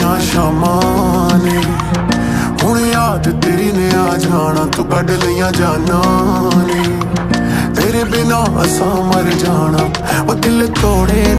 दियां शामां ने हुण याद तेरी ने आ जाना तू कढ लियां जाना ने तेरे बिना असां मर जाना ओ दिल तोड़े